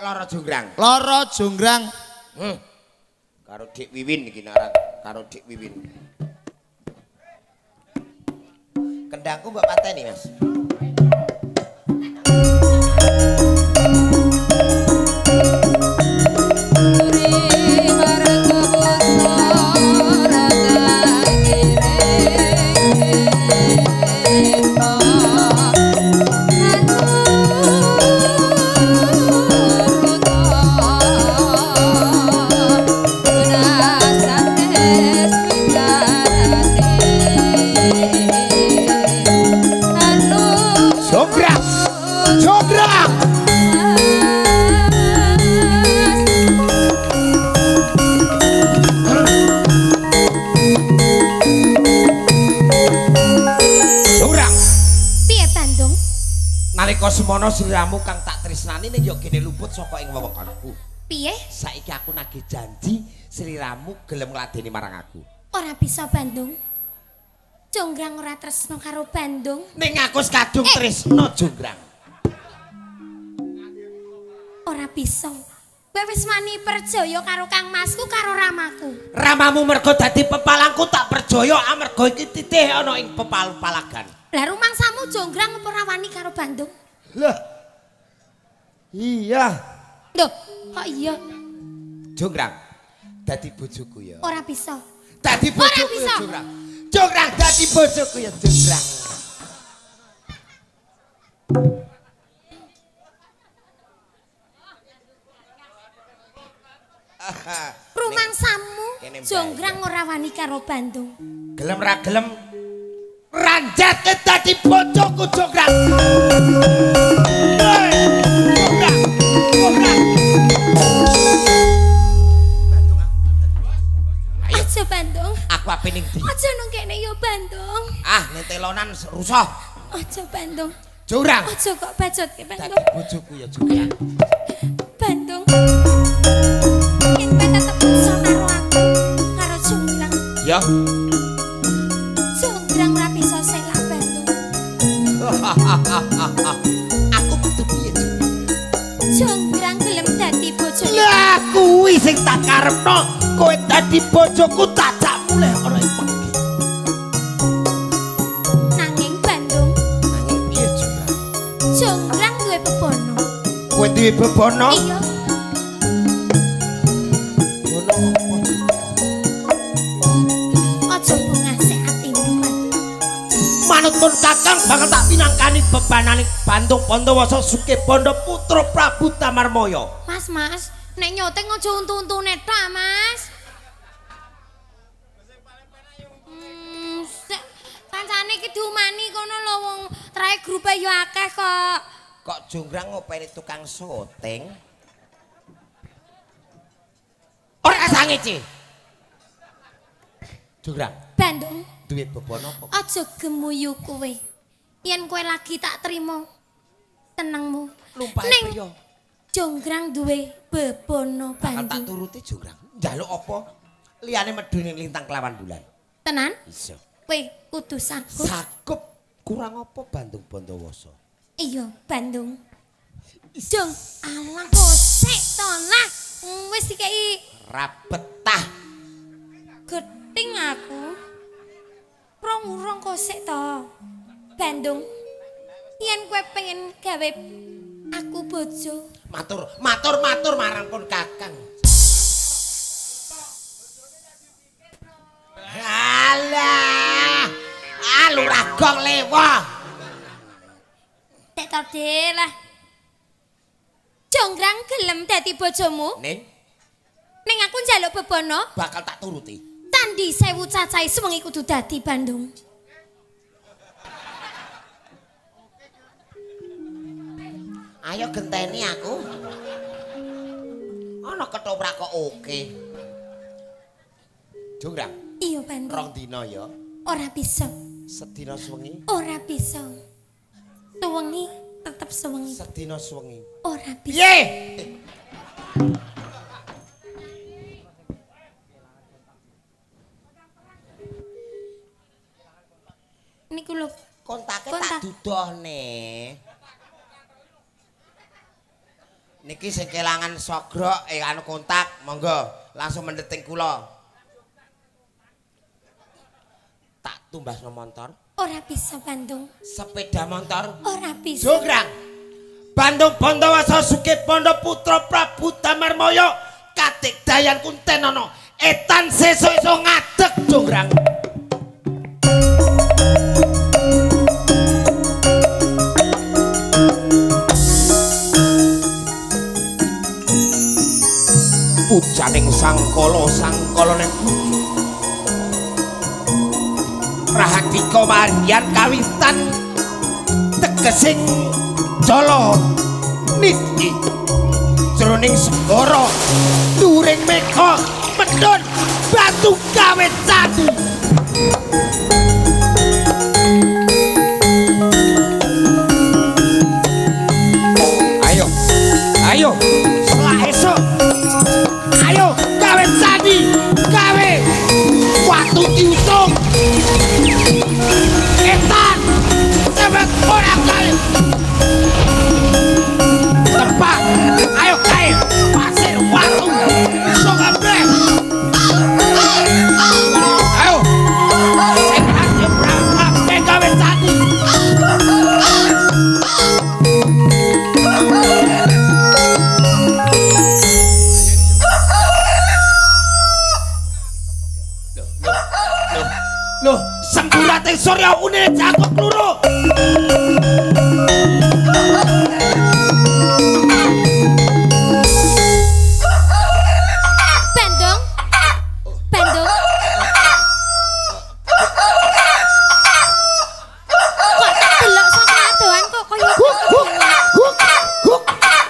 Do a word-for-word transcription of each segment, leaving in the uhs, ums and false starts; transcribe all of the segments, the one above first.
Loro Jonggrang. Loro Jonggrang. Hmm. Karo Dik Wiwin iki naran, karo Dik Wiwin. Kendangku mbok pateni, Mas. Semono sliramu kang tak tresnani ning yo gene luput saka ing wewengkonku. Piye? Saiki aku nagih janji sliramu gelem ngladeni marang aku. Ora bisa Bandung. Jonggrang ora tresno karo Bandung. Ning aku kadung eh. tresno Jonggrang. Ora bisa. Kowe wis wani percaya karo Kang Masku karo ramaku. Ramamu mergo dadi pepalangku tak percaya amarga iki titih ana ing pepal-palagan. Lah rumangsamu Jonggrang apa ora wani karo Bandung? Lah. Iya. Loh, kok iya? Jonggrang dadi bojoku ya. Ora bisa. Dadi bojoku ya Jonggrang. Jonggrang dadi bojoku ya Jonggrang. Rumangsamu Jonggrang ora wani karo Bandung. Gelem ra gelem ranjat ke dadi bojoku Jonggrang. Jonggrang, Jonggrang. Bandung aku. Ayo aja Bandung. Aku ape ning ndi? Aja nang kene yo Bandung. Ah, netelonan rusuh. Aja Bandung. Jonggrang. Aja kok bajotke Bandung. Dadi bojoku ya Jonggrang. Bandung. Yen kowe tetep iso karo aku, karo Jonggrang. Ya. Jonggrang ora bisa selak Bandung. Aku kudu piye? Jonggrang gelem dadi bojoku. Lah kuwi sing tak karepno, kowe dadi bojoku tak jak mulih ana ing pegi. Nanging Bandung. Nanging piye Jonggrang? Jonggrang duwe bebono. Kowe duwe bebono? Iya. Manutun kakang bakal tak pinangkani bebanane Bandung Pandawasa Suke Banda Putra Prabu Tamarmaya. Mas, Mas, nek nyoteng aja untu-untune tok, Mas. Hmm, kancane iki diumani kono lho wong trae grupe yo akeh kok. Kok Jonggrang ngopeni tukang syuting? Ora sange, Ci. Jonggrang. Bandung. Duwe bebono apa? Aja gemuyu kowe. Yen kowe lagi tak trimo senengmu. Ning yo. Jonggrang duwe bebono Bandung. Tak turuti Jonggrang. Njaluk apa? Liyane medhu ning lintang kelawan bulan. Tenan? Iso. Kowe kudu sagup. Sagup kurang apa Bandung Pandawasa? Iya, Bandung. Jong, alah kosek to lah. Wis dikei ra betah. Geting aku. Rong-rong kosek to. Bandung. Yen kowe pengen gawe aku bojo. Matur, matur, matur marang pun Kakang. Alah. Ah lurah gong lewa. Tek to lah. Jonggrang gelem dadi bojomu? Ning. Ning aku njaluk bebono. Bakal tak turuti. Candi sewu cacahe sewengi kudu dadi Bandung. Ayo genteni aku. Ana ketoprak kok oke. Jonggrang. Iya Bandung. Rong dina ya. Ora bisa. Sedina suwengi. Ora bisa. Suwengi tetep suwengi. Sedina suwengi. Ora bisa. Piye? Niku lho. Kontake Kontak. tak dudohne. Niki sing kelangan sogrok eh anu kontak, monggo langsung mendheting kula. Tak tumbasno motor. Ora bisa Bandung. Sepeda motor. Ora bisa. Jograng. Bandung Pandawasa Sugih Pandha Putra Prabu Damarmaya Katik Dayan Kuntenana etan sesuk iso ngadeg Jograng. Pujaning sangkala sangkalane Rahadika Maryan kawitan tegesing jala niki jroning segara dhuwuring mega medhun batu gawe candi. Ayo ayo setelah esok ayo gawe candi gawe watu diutung etan sebab orang kali terbang ayo kain pasir watu sogabre ayo sehat berangkat ke gawe candi. Loh, sempurate Surya Une jago kluru. Bandung. Bandung. Kok tak delok saka adohan kok kaya Guk guk guk guk.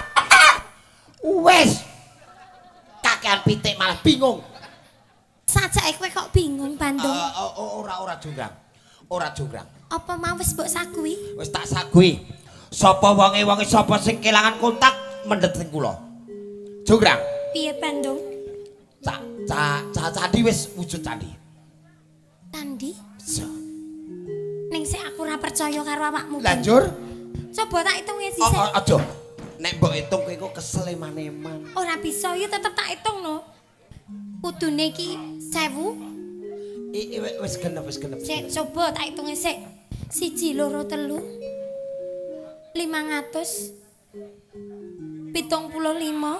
Wes. Kakean pitik malah bingung. sajake kowe kok bingung Bandung. Uh, uh, ora ora jonggrang. Ora jonggrang. Apa mau wis mbok sagui? Wis tak sagui. Sapa wonge-wonge sapa sing kelangan kontak mendhet ning kula. Jonggrang. Piye Bandung? Cak cak cak candi wis wujud candi. Candi? So. Ning sik aku ora percaya karo awakmu. Lanjur. Coba tak hitung ya sih. Oh, aja. Nek mbok hitung kowe kok kesel eman-eman. Ora bisa ya tetep tak hitung no. Kudune iki sewu. I wis genep wis genep. Sik coba tak hitung sik. Siji loro telu. limang atus. Pitung puluh lima.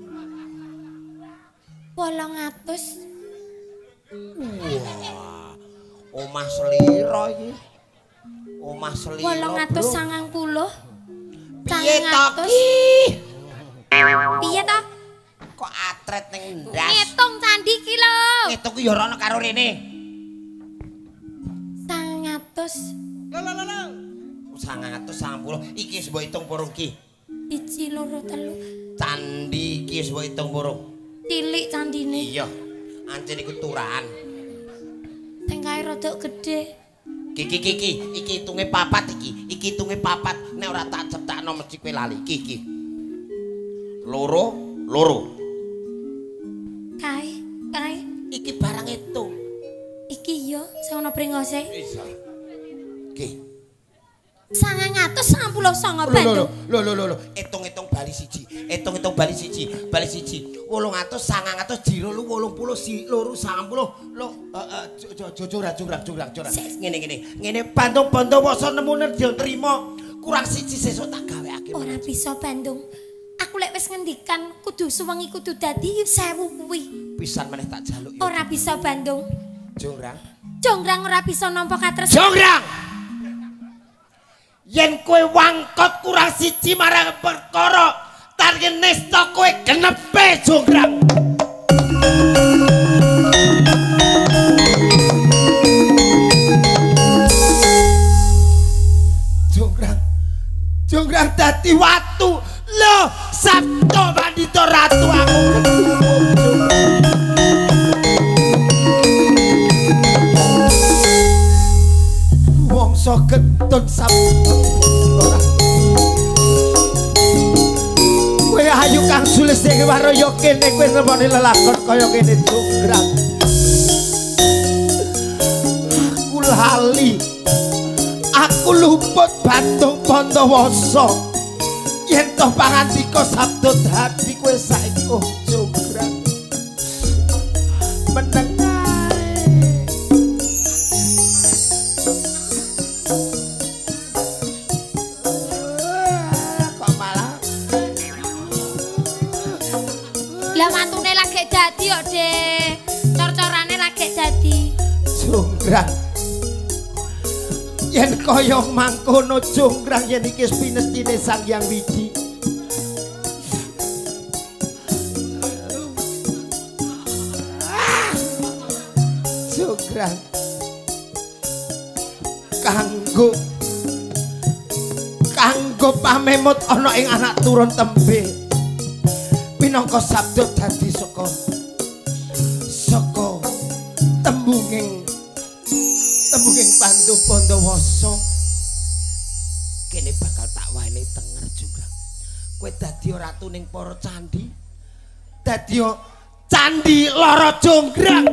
Wolong atus. Wah. Omah selira iki. Omah selira. Wolong atus sangang puluh. Piye to ki? Piye to? Kok atret ning ndas? Ngitung candi ki lho. Ngitung ku ya ora ana karo rene. sangang atus. Lho lho lho. sangang atus sangang puluh iki wis mbok hitung burung ki. Siji loro telu. Candi iki wis mbok hitung burung. Cilik candine. Iya. Ancen iku turahan. Sing kae rada gedhe. Iki iki iki iki hitunge papat iki. Iki hitunge papat. Nek ora tak cetakno mesti kowe lali. Iki iki. Loro, loro. Kae, kae. Iki barang itu. Iki yo sing ana brengose. Isa. Iki. sangang atus sangang puluh sanga Bandung. Lho lho lho lho, hitung-hitung bali siji. Hitung-hitung bali siji, bali siji. wolung atus sangang atus jiro lu wolung puluh si loro sangang puluh. Lho, heeh jujur jujur jujur jujur. Ngene ngene. Ngene Bandung Pandawasa nemu nerja trima. Kurang siji sesuk tak gaweake. Ora bisa Bandung. Aku lek wis ngendikan kudu suwengi kudu dadi sewu kuwi. Pisan meneh tak jaluk. Ora bisa Bandung. Jonggrang. Jonggrang ora bisa nampa katres. Jonggrang. Yen kowe wangkot kurang siji marang perkara targen nesta kowe genepe Jonggrang. Jonggrang. Jonggrang dadi watu. Lho, Sabto Bandita Ratu aku ketemu. Wongso ketun Sabto. Kowe ayu Kang Sulistya waraya kene kowe nemoni lelakon kaya kene Jonggrang. Aku lali. Aku luput Bandung Pandawasa. yen toh pangandika sabda dadi kowe saiki oh jonggrang meneng kok malah lah mantune lagi dadi kok Dek cor-corane lagi dadi jonggrang yen kaya mangkono jonggrang yen iki pinestine Sang Hyang Widi jonggrang kanggo kanggo pamemut ana ing anak turun tembe minangka sabda dadi saka saka tembunging tembunging Pandu Pandawasa kene bakal tak wahene tenger juga kowe dadi ratu ning para candhi dadi candhi Loro Jonggrang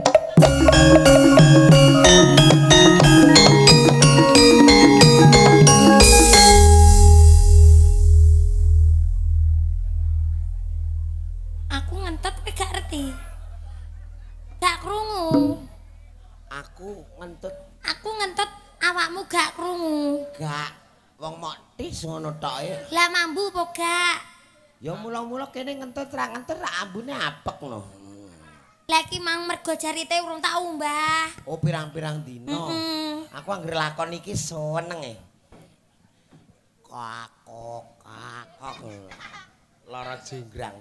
aku ngentet kowe gak ngerti gak krungu aku ngentut aku ngentet awakmu gak krungu gak wong mok tis ngono tok e lah mambu apa gak ya mula-mula kene ngentut ra ngentut ra ambune apek no lah iki mang mergo jarite urung tak umbah oh pirang-pirang dina mm -mm. aku anggere lakon iki seneng e kakok kakok Loro Jonggrang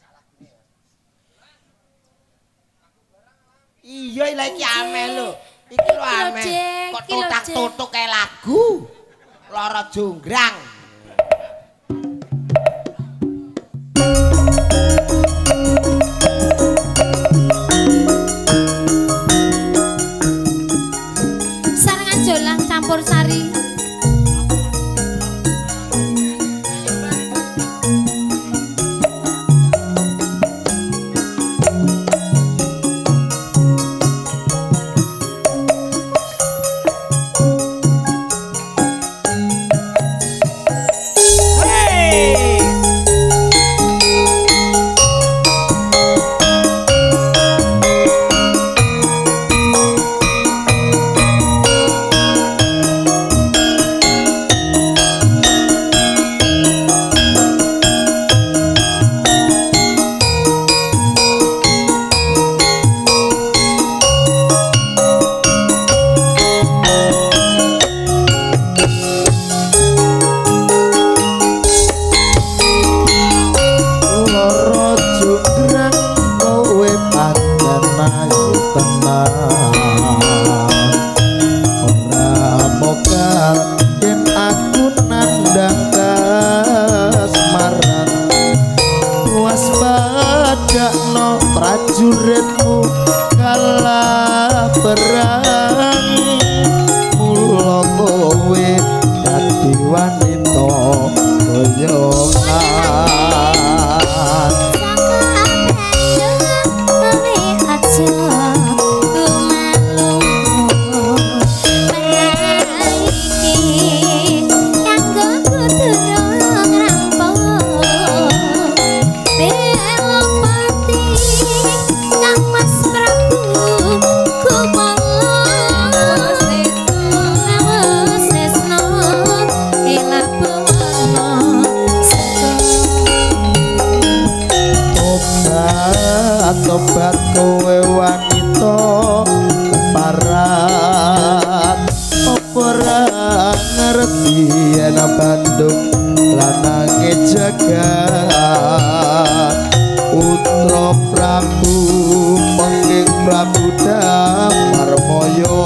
iya lha iki ameh lho iki lho ameh kok tutak-tutuk kae lagu Loro Jonggrang sarangan jolang campur sari prajuritmu kalah perang mula kowe dadi wanita goyongan tobat kowe wanita parat apa ra ngerti yen Bandung lanange jagat putra Prabu pengging Prabu Damarmaya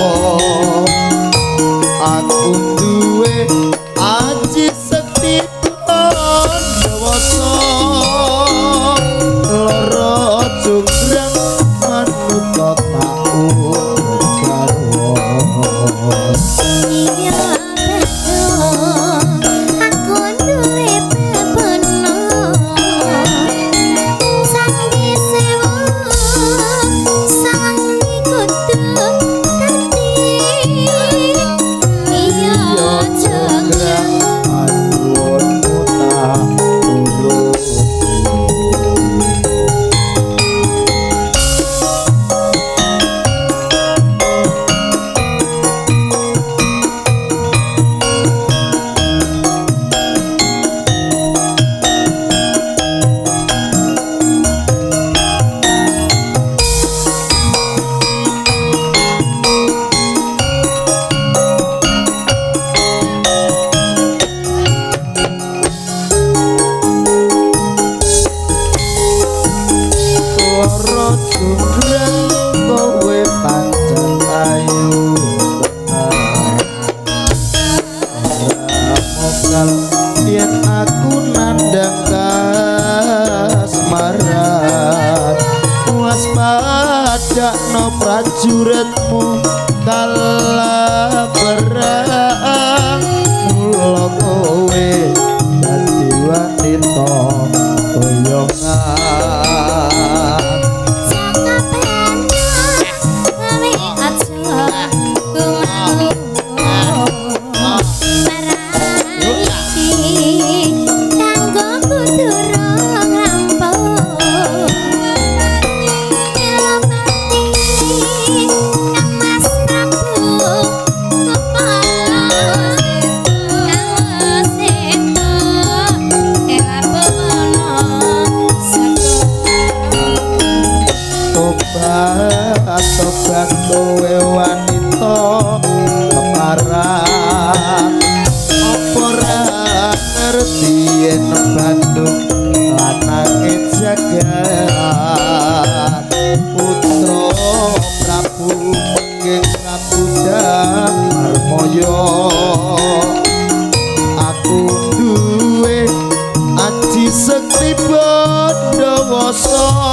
aku duwe aji sekti dewasa Loro Jonggrang manut taun garwa iya aku duwe bebono sang disewu sang Sundreng kowe pancen ayu mokal yen aku nandang kasmaran waspada no prajuritmu kala perang mula kowe dadi wanita boyongan tobat kowe wanita kemarang apa ra ngerti yen Bandung lanange jagat putra Prabu Mengging Ngabudang Marmaya aku duwe aji sekti Bandawasa